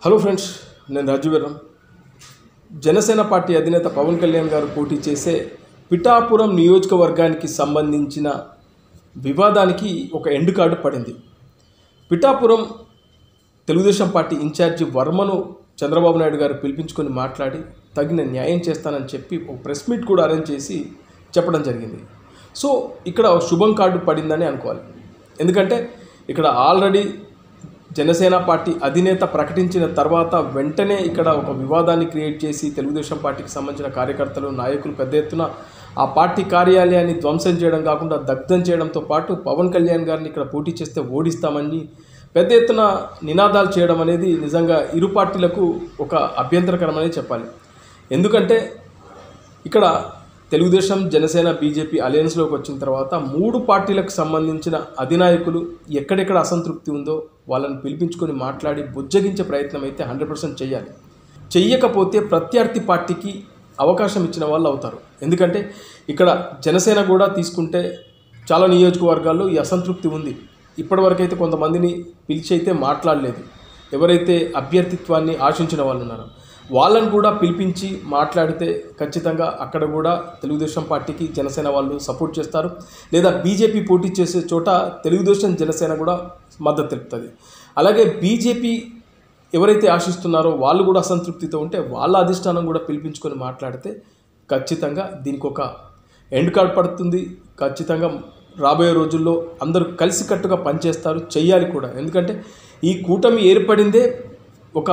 Hello friends, నేను రాజు వీరం. Janasena party అధినేత పవన్ కళ్యాణ్ గారు పోటీ చేసే పిఠాపురం నియోజకవర్గానికి సంబంధించిన వివాదానికి ఒక ఎండ్ కార్డు పడింది. పిఠాపురం తెలుగుదేశం పార్టీ ఇన్ఛార్జి వర్మను చంద్రబాబు నాయుడు గారు పిలిపించుకొని మాట్లాడి తగిన న్యాయం చేస్తానని చెప్పి ఒక ప్రెస్ మీట్ కూడా అరేంజ్ చేసి చెప్పడం జరిగింది. సో ఇక్కడ శుభం కార్డు పడిందని అనుకోవాలి. ఎందుకంటే ఇక్కడ ఆల్రెడీ జనసేన పార్టీ అధినేత ప్రకటించిన తర్వాత వెంటనే ఇక్కడ ఒక వివాదాన్ని క్రియేట్ చేసి తెలుగుదేశం పార్టీకి సంబంధించిన కార్యకర్తలు, నాయకులు పెద్ద ఎత్తున ఆ పార్టీ కార్యాలయాన్ని ధ్వంసం చేయడం కాకుండా దగ్ధం చేయడంతో పాటు పవన్ కళ్యాణ్ గారిని ఇక్కడ పోటీ చేస్తే ఓడిస్తామని పెద్ద ఎత్తున నినాదాలు చేయడం అనేది నిజంగా ఇరు పార్టీలకు ఒక అభ్యంతరకరమని చెప్పాలి. ఎందుకంటే ఇక్కడ తెలుగుదేశం, జనసేన, బీజేపీ అలయన్స్లోకి వచ్చిన తర్వాత మూడు పార్టీలకు సంబంధించిన అధినాయకులు ఎక్కడెక్కడ అసంతృప్తి ఉందో వాళ్ళని పిలిపించుకొని మాట్లాడి బుజ్జగించే ప్రయత్నం అయితే 100% చేయాలి. చెయ్యకపోతే ప్రత్యర్థి పార్టీకి అవకాశం ఇచ్చిన వాళ్ళు అవుతారు. ఎందుకంటే ఇక్కడ జనసేన కూడా తీసుకుంటే చాలా నియోజకవర్గాల్లో ఈ అసంతృప్తి ఉంది. ఇప్పటివరకైతే కొంతమందిని పిలిచి అయితే మాట్లాడలేదు. ఎవరైతే అభ్యర్థిత్వాన్ని ఆశించిన వాళ్ళు ఉన్నారో వాళ్ళని కూడా పిలిపించి మాట్లాడితే ఖచ్చితంగా అక్కడ కూడా తెలుగుదేశం పార్టీకి జనసేన వాళ్ళు సపోర్ట్ చేస్తారు. లేదా బీజేపీ పోటీ చేసే చోట తెలుగుదేశం, జనసేన కూడా మద్దతు తెలుపుతుంది. అలాగే బీజేపీ ఎవరైతే ఆశిస్తున్నారో వాళ్ళు కూడా అసంతృప్తితో ఉంటే వాళ్ళ అధిష్టానం కూడా పిలిపించుకొని మాట్లాడితే ఖచ్చితంగా దీనికి ఒక ఎండ్ కార్డ్ పడుతుంది. ఖచ్చితంగా రాబోయే రోజుల్లో అందరూ కలిసికట్టుగా పనిచేస్తారు, చెయ్యాలి కూడా. ఎందుకంటే ఈ కూటమి ఏర్పడిందే ఒక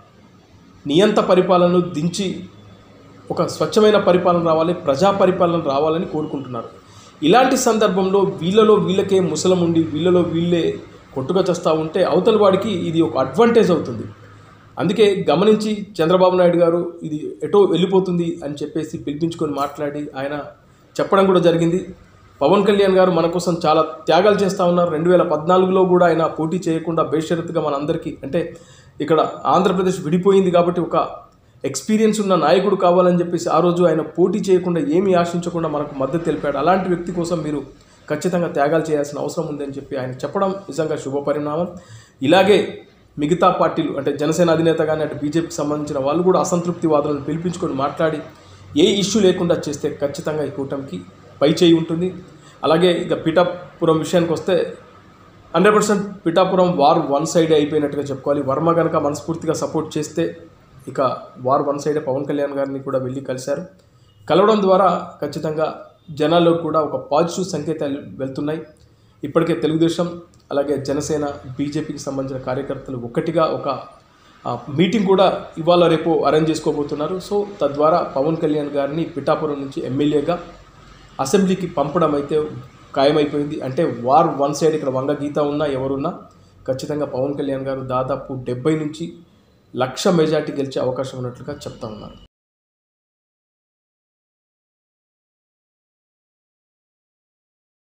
నియంత పరిపాలనను దించి ఒక స్వచ్ఛమైన పరిపాలన రావాలి, ప్రజా పరిపాలన రావాలని కోరుకుంటున్నారు. ఇలాంటి సందర్భంలో వీళ్ళకే ముసలం ఉండి వీళ్ళలో వీళ్ళే కొట్టుగా చేస్తూ ఉంటే అవతల వాడికి ఇది ఒక అడ్వాంటేజ్ అవుతుంది. అందుకే గమనించి చంద్రబాబు నాయుడు గారు ఇది ఎటో వెళ్ళిపోతుంది అని చెప్పేసి పిలిపించుకొని మాట్లాడి ఆయన చెప్పడం కూడా జరిగింది. పవన్ కళ్యాణ్ గారు మన కోసం చాలా త్యాగాలు చేస్తూ ఉన్నారు. 2014లో కూడా ఆయన పోటీ చేయకుండా బేషరతుగా మనందరికీ, అంటే ఇక్కడ ఆంధ్రప్రదేశ్ విడిపోయింది కాబట్టి ఒక ఎక్స్పీరియన్స్ ఉన్న నాయకుడు కావాలని చెప్పేసి ఆ రోజు ఆయన పోటీ చేయకుండా ఏమీ ఆశించకుండా మనకు మద్దతు తెలిపాడు. అలాంటి వ్యక్తి కోసం మీరు ఖచ్చితంగా త్యాగాలు చేయాల్సిన అవసరం ఉందని చెప్పి ఆయన చెప్పడం నిజంగా శుభపరిణామం. ఇలాగే మిగతా పార్టీలు, అంటే జనసేన అధినేత కానీ అటు బీజేపీకి సంబంధించిన వాళ్ళు కూడా అసంతృప్తి వాదులను పిలిపించుకొని మాట్లాడి ఏ ఇష్యూ లేకుండా చేస్తే ఖచ్చితంగా ఈ కూటమికి పై చేయి ఉంటుంది. అలాగే ఇక పిఠాపురం విషయానికి వస్తే 100% పిఠాపురం వార్ వన్ సైడే అయిపోయినట్టుగా చెప్పుకోవాలి. వర్మ కనుక మనస్ఫూర్తిగా సపోర్ట్ చేస్తే ఇక వార్ వన్ సైడే పవన్ కళ్యాణ్ గారిని కూడా వెళ్ళి కలిశారు. కలవడం ద్వారా ఖచ్చితంగా జనాల్లో కూడా ఒక పాజిటివ్ సంకేతాలు వెళ్తున్నాయి. ఇప్పటికే తెలుగుదేశం, అలాగే జనసేన, బీజేపీకి సంబంధించిన కార్యకర్తలు ఒక్కటిగా ఒక మీటింగ్ కూడా ఇవాళ రేపు అరేంజ్ చేసుకోబోతున్నారు. సో తద్వారా పవన్ కళ్యాణ్ గారిని పిఠాపురం నుంచి ఎమ్మెల్యేగా అసెంబ్లీకి పంపడం అయితే ఖాయమైపోయింది. అంటే వార్ వన్ సైడ్ ఇక్కడ వంగ గీత ఉన్నా ఎవరున్నా ఖచ్చితంగా పవన్ కళ్యాణ్ గారు దాదాపు 70 నుంచి 1,00,000 మెజార్టీ గెలిచే అవకాశం ఉన్నట్లుగా చెప్తా ఉన్నారు.